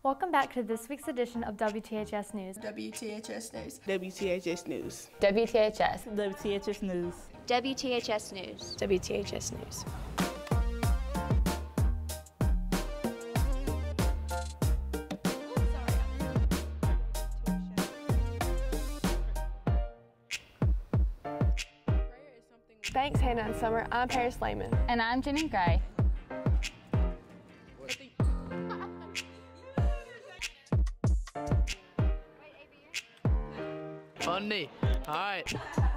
Welcome back to this week's edition of WTHS News. WTHS News. WTHS News. WTHS. WTHS News. WTHS News. WTHS News. Thanks, Hannah and Summer. I'm Paris Lehman. And I'm Jenny Gray. Funny. All right.